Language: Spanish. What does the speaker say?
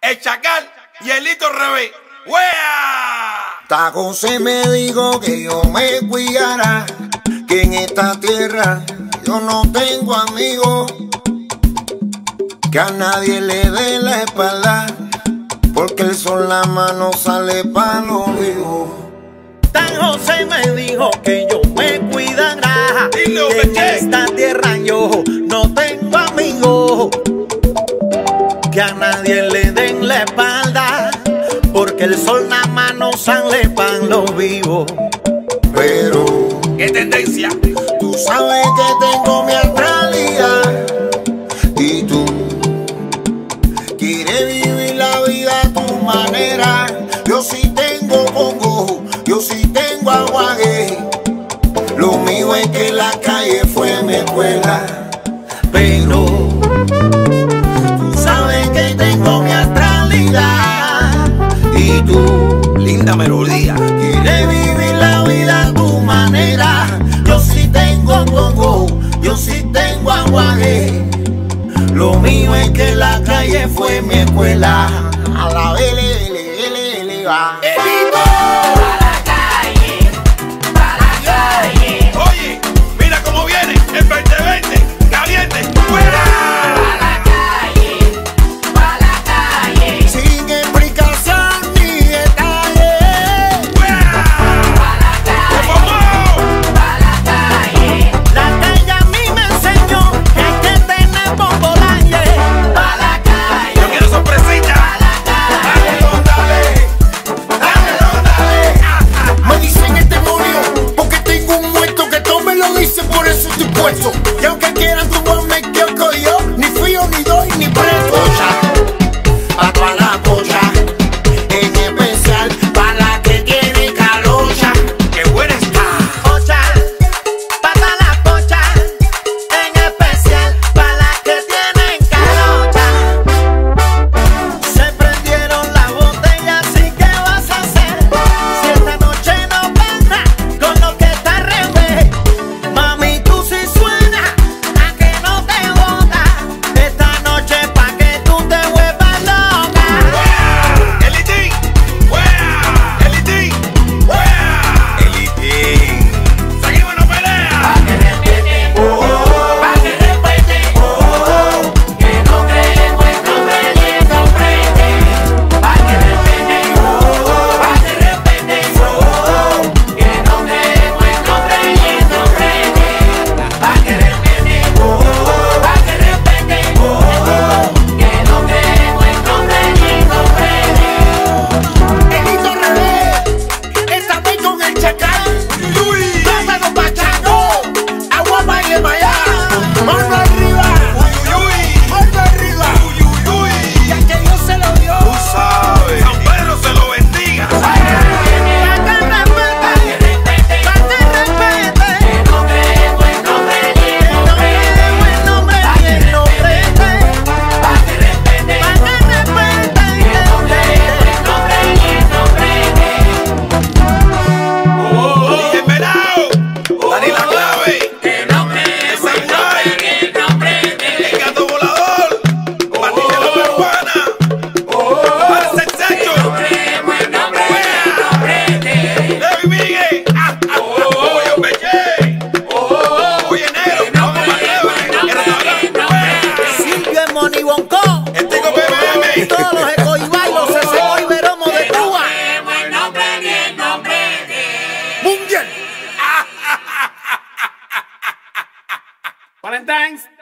el Chacal y el Lito Revés. ¡Wea! Ta José me dijo que yo me cuidara, que en esta tierra yo no tengo amigos, que a nadie le dé la espalda, porque el sol la mano sale pa' los vivos. Tan José me dijo que yo me cuidara, que en esta tierra yo no tengo amigos, que a nadie le den la espalda, porque el sol nada más no sale pa' los vivos. Pero ¿qué tendencia? tú sabes que tengo mi realidad y tú quieres vivir la vida a tu manera. Yo sí tengo congo, yo sí tengo aguaje. Lo mío es que la calle fue mi escuela. Pero tú sabes que tengo mi realidad y tú, Linda melodía. quieres vivir la vida a tu manera. Yo sí tengo congo, yo sí tengo aguaje. Lo mío es que la calle fue mi escuela. A la vele, va. Oye, mira cómo viene el 2020, caliente, fuera. Sin explicación ni detalle. La calle a mí me enseñó que hay que tener bombolaje. Yo quiero sorpresita. Me dicen este demonio porque tengo un muerto que todo me lo dice, por eso estoy puesto. Y aunque quieran tumbarme que yo, ni frío, ni doy, ni preso. Pa' toda la pocha, en especial pa' la que tiene calocha. ¡Qué buena está! Pocha, para la pocha, en especial para las que tienen calocha. Se prendieron las botellas, ¿y qué vas a hacer? Si esta noche no pasa con lo que está al revés. Mami, tú sí suenas a que no te botas. Esta noche pa' que tú te vuelvas loca. ¡Elitín! ¡Wea! ¡Elitín! ¡Wea! ¡Elitín! ¡Seguimos en la pelea! Pa' que respeten, que no creemos en nombre ni en comprende. Pa' que respeten, que no creemos en nombre ni en comprende. Pa' que respeten, que no creemos en nombre ni en comprende. El Lito Revés, esta vez con el Chacal. Plátano pachano, agua baile maya. Mano arriba, mano arriba. Ya que Dios se lo dio. Tú sabes. San Pedro se lo bendiga. Pa' que respete, Que no creemos en nombre ni en comprende. Pa' que respeten, que no creemos en nombre ni en comprende. ¡Y el pelao! ¡Dani la clave! Que no creemos en nombre ni en comprende. ¡El gato volador! ¡Patricia la peruana! ¡Para el sensacho! No creemos en nombre ni en comprende. ¡Levi Miguel! ¡Oye, Peche! ¡Oye, negro! ¡Vamos para Levi! ¡Eres Silvio en Moni Bonco. ¡El Tico PBM! Todos los ecoibay, los Seseco y Veromo de Cuba. Creemos en nombre ni en comprende. Mundial. Valentine's.